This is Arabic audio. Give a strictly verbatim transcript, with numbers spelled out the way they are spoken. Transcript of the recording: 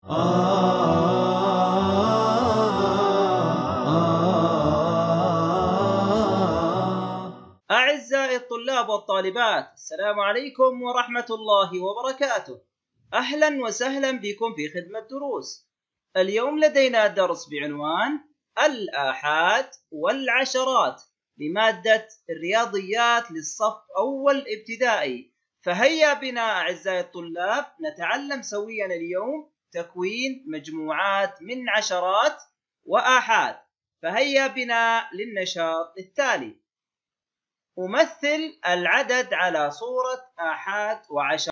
أعزائي الطلاب والطالبات، السلام عليكم ورحمة الله وبركاته. أهلا وسهلا بكم في خدمة دروس. اليوم لدينا درس بعنوان الآحاد والعشرات لمادة الرياضيات للصف أول ابتدائي. فهيا بنا أعزائي الطلاب نتعلم سويا اليوم تكوين مجموعات من عشرات وآحاد. فهيا بنا للنشاط التالي. أمثل العدد على صورة آحاد وعشرات.